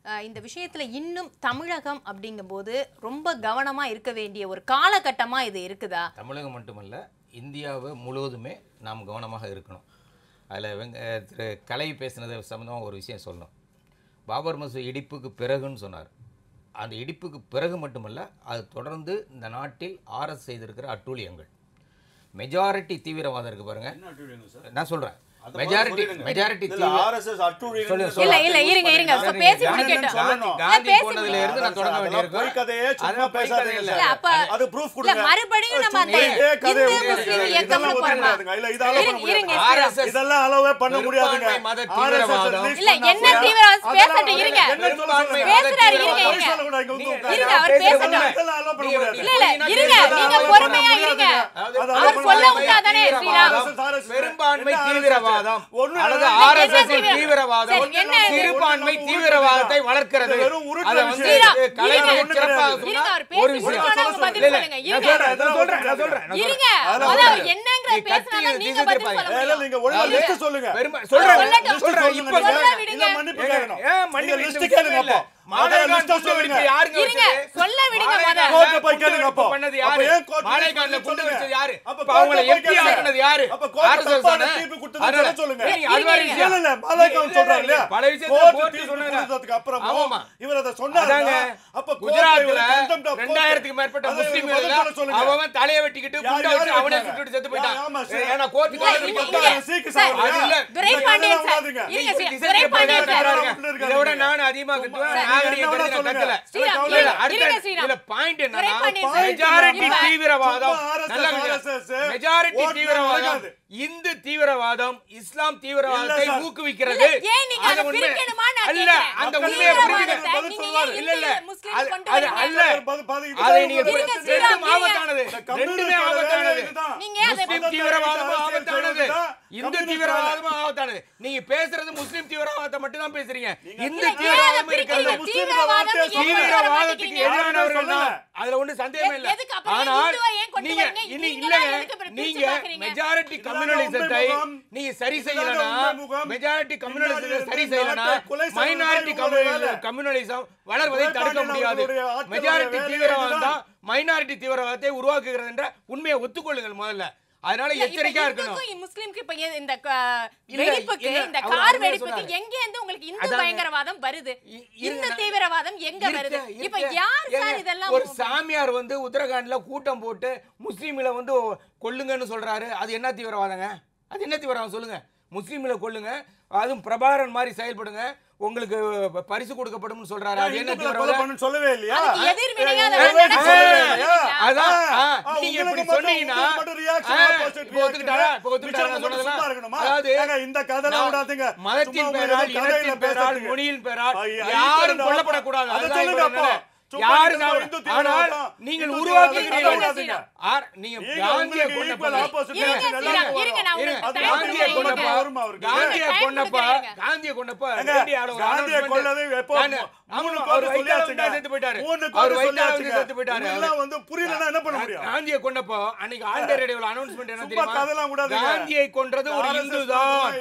இந்த விஷயத்துல இன்னும் தமிழகம் அப்படிங்கும்போது ரொம்ப கவனமா இருக்க வேண்டிய ஒரு காலகட்டமா இது இருக்குதா? தமிழகம் மட்டுமல்ல, இந்தியாவை முழுவதுமே நாம் கவனமாக இருக்கணும். அதில் திரு கலை பேசினது சம்மந்தமாக ஒரு விஷயம் சொல்லணும். பாபர் மசூதி இடிப்புக்கு பிறகுன்னு சொன்னார். அந்த இடிப்புக்கு பிறகு மட்டுமல்ல, அது தொடர்ந்து இந்த நாட்டில் ஆர்எஸ் செய்திருக்கிற அட்டூழியங்கள், மெஜாரிட்டி தீவிரவாதம் இருக்கு பாருங்க. நான் சொல்றேன், மெஜாரிட்டி ஆர்எஸ்எஸ் அட்டூழியம் இல்ல இல்ல இருங்க இருங்க பேசி முடிக்கட்டும். காந்தி போனதுல இருந்து நான் தொடங்க வேண்டியிருக்கு. போய் கதையே சும்மா பேசாதீங்க. இல்ல அப்ப அது ப்ரூஃப் கொடுங்க. மறுபடியும் நம்ம அந்த இந்து முஸ்லிம் இயக்கம்ல போறோம். இல்ல இதெல்லாம் பண்ண முடியாது. ஆர்எஸ்எஸ் இதெல்லாம் அலோவே பண்ண முடியாதுங்க. மத தீவிரவாதம் இல்ல என்ன தீவிரவாதம் பேசட்டும் இருங்க. பேசுறாரு இருங்க இருங்க அவர் பேசட்டும். இதெல்லாம் அலோ பண்ண முடியாது. இல்ல இல்ல இருங்க நீங்க பொறுமையா இருங்க. அவர் சொல்ல விட்டாதானே ஸ்ரீராம். பெரும்பான்மை தீவிரவாதம் அல்லது ஆர்எஸ்எஸ் தீவிரவாதம் சிறுபான்மை தீவிரவாதத்தை வளர்க்கிறது. அத வந்து கலைஞர் சிறப்பாக சொன்னார். ஒரு விஷயம் நான் சொல்றேன் இருங்க அதாவது என்னங்கற பேசுறாங்க நீங்க பதில் சொல்லுங்க. நீங்க ஒழுங்கா லிஸ்ட் சொல்லுங்க. சொல்றேன் இப்ப இல்ல மன்னிப்பு கேட்கணும். மன்னிப்பு லிஸ்ட் கேளுங்க அப்போ. மாலைகான் குண்டு வெடிப்பு யாருங்க இருங்க சொல்ல விடுங்க முதல்ல. கோர்ட்ல போய் கேளுங்க அப்போ. பண்ணது யாரு? மாலைகான்ல குண்டு வெடிச்சது யாரு? அப்ப அவங்கள எம்பி ஆக்குனது யாரு? அப்ப கோர்ட் தப்பான தீர்ப்பு கொடுத்தது சொல்லுங்க. அதுவரை இல்ல இல்ல மாலைகான் சொல்றாங்க இல்லையா? பல விஷயத்தை கோர்ட் தீர்ப்பு சொன்னதுக்கு அப்புறம் ஆமாமா இவர் அத சொன்னாங்க. அப்ப குஜராத்ல 2000க்கு மேற்பட்ட முஸ்லிம்கள் அவன் தலைய வெட்டிக்கிட்டு குண்டு வச்சு அவனே சுட்டுட்டு செத்து போயிட்டான். ஏனா கோர்ட் துரைபாண்டியன் சார் இருங்க துரைபாண்டியன் சார் இதோட நான் அதிகமா கத்துவேன். நாகரிகம் கத்தல. இதுல பாயிண்ட் என்னன்னா மெஜாரிட்டி தீவிரவாதம் மெஜாரிட்டி தீவிரவாதம் இந்து தீவிரவாதம் இஸ்லாம் தீவிரவாதத்தை ஊக்குவிக்கிறது. அது உண்மை அல்ல. அந்த உண்மையை புரிஞ்சுக்க இல்ல இல்ல அது அல்ல. அதை நீங்க ரெண்டும் ஆபத்தானது. ரெண்டுமே ஆபத்தானது. முஸ்லிம் தீவிரவாதமும் ஆபத்தானது, இந்து தீவிரவாதமும் ஆபத்தானது. நீங்க பேசுறது முஸ்லிம் தீவிரவாதத்தை மட்டும் தான் பேசுறீங்க. இந்து தீவிரவாதம் இருக்கிறது. தீவிரவாதத்துக்கு எதிரானவர்கள் தான், அதுல ஒண்ணு சந்தேகமே இல்ல. ஆனால் நீங்க நீங்க மெஜாரிட்டி கம்யூனலிசத்தை நீங்க சரி செய்யலனா, மெஜாரிட்டி கம்யூனலிசத்தை சரி செய்யலனா மைனாரிட்டி கம்யூனலிசம் வளர்வதை தடுக்க முடியாது. மெஜாரிட்டி தீவிரவாதம் தான் மைனாரிட்டி தீவிரவாதத்தை உருவாக்குகிறது என்ற உண்மையை ஒத்துக்கொள்ளுங்கள் முதல்ல. அதனால எச்சரிக்கையா இருக்கணும். முஸ்லிம்க்கு இப்ப இந்த வெடிப்புக்கு இந்த கார் வெடிப்புக்கு எங்க இருந்து உங்களுக்கு இந்து பயங்கரவாதம் வருது? இந்த தீவிரவாதம் எங்க வருது? இப்ப யார் சார் இதெல்லாம்? ஒரு சாமியார் வந்து உத்தரகாண்ட்ல கூட்டம் போட்டு முஸ்லிம்களை வந்து கொல்லுங்கன்னு சொல்றாரு. அது என்ன தீவிரவாதங்க? அது என்ன தீவிரவாதம் சொல்லுங்க? முஸ்லிம்களை கொல்லுங்க, அதுவும் பிரபாகரன் மாதிரி செயல்படுங்க, உங்களுக்கு பரிசு கொடுக்கப்படும் சொல்றாரு. அது என்ன தீவிரவாதம்? சொல்லவே இல்லையா? அதான் நீங்க இப்படி சொன்னீங்கன்னா இந்த கதைலாம் விடாதீங்க. மதத்தின் பேரால், இனத்தின் பேரால், மொழியின் பேரால் யாரும் கொல்லப்படக்கூடாது. யாரு ஆனால் நீங்கள் உருவாக்குகிறீர்கள். நீங்க காந்தியை கொன்னப்ப அன்னைக்கு ஆல் ரேடியோல அனௌன்ஸ்மென்ட் என்ன தெரியுமா? காந்தியை கொன்றது ஒரு இந்து தான்.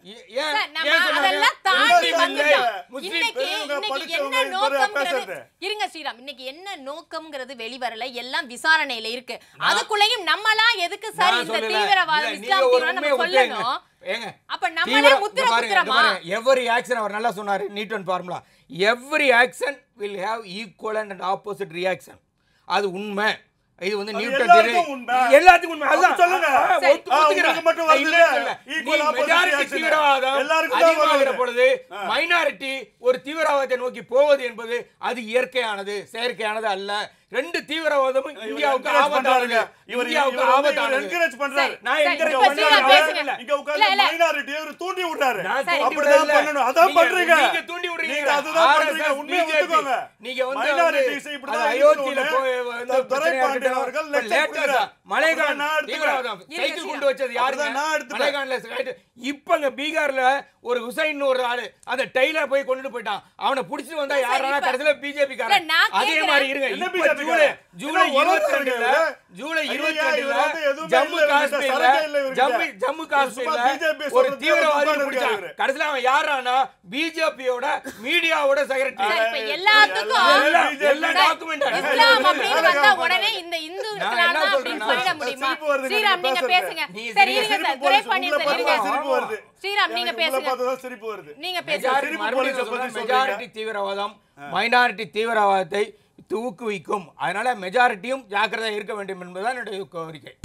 இன்னைக்கு என்ன நோக்கம்ங்கிறது வெளிவரல, எல்லாம் விசாரணையில இருக்கு. அதுக்குள்ளேயும் நம்மளா எதுக்கு சார் இந்த தீவிரவாதம் இஸ்லாம் தீவிரவாதம் நம்ம சொல்லணும்? அப்ப நம்மளே முத்திர குத்துறோமா? எவரி ஆக்ஷன், அவர் நல்லா சொன்னாரு, Newton formula, every action will have equal and opposite reaction. அது உண்மை. இது வந்து நியூட்டன் எல்லாத்துக்கும் உண்மை. அதான் சொல்லுங்க. ஒத்துக்கிறேன் மட்டும் வரல. ஈக்குவல் மெஜாரிட்டி தீவிரவாதம் அதிகமாகிற பொழுது மைனாரிட்டி ஒரு தீவிரவாதத்தை நோக்கி போவது என்பது அது இயற்கையானது, செயற்கையானது அல்ல. ரெண்டு தீவிரவாதமும் இந்தியாவுக்கு ஆபத்தானது. இந்தியாவுக்கு ஆபத்தானது. என்கரேஜ் பண்றாரு. நான் என்கரேஜ் பண்றேன். இங்க உட்கார்ந்து மைனாரிட்டியை ஒரு தூண்டி விடுறாரு. அப்படிதான் பண்ணணும். அதான் பண்றீங்க. நீங்க தூண்டி விடுறீங்க. நீங்க அதுதான் பண்றீங்க. உண்மையை ஒத்துக்கோங்க. நீங்க வந்து மைனாரிட்டிஸ் இப்படிதான் அயோத்தியில வந்து துரைபாண்டியன் அவர்கள் லேட்டஸ்டா மலைகான் தீவிரவாதம் சைக்கிள் கொண்டு வச்சது யாருங்க? மலைகான்ல இப்பங்க பீகார்ல ஒரு ஹுசைன் ஒரு ஆளு அந்த டெய்லர் போய் கொண்டுட்டு போயிட்டான். அவனை புடிச்சு வந்தா யாரா கடைசில பிஜேபி காரன். அதே மாதிரி இருங்க. ஜூலை 22ல ஜம்மு காஷ்மீர்ல ஒரு தீவிரவாதி பிடிச்சாங்க. கடைசில அவன் யாரானா பிஜேபியோட மீடியாவோட செக்ரட்டரி. எல்லா டாக்குமெண்ட் இஸ்லாம் அப்படின்னு வந்தா உடனே இந்த இந்துக்களால அப்படின்னு சொல்ல முடியுமா? ஸ்ரீராம் நீங்க பேசுங்க. சரி இருங்க சார், துரை பாண்டியன் சார் இருங்க. ஸ்ரீராம் நீங்க பேசுங்க. நீங்க பேசுங்க. மெஜாரிட்டி தீவிரவாதம் மைனாரிட்டி தீவிரவாதத்தை ஊக்குவிக்கும். அதனால மெஜாரிட்டியும் ஜாக்கிரதையா இருக்க வேண்டும் என்பதுதான் என்னுடைய கோரிக்கை.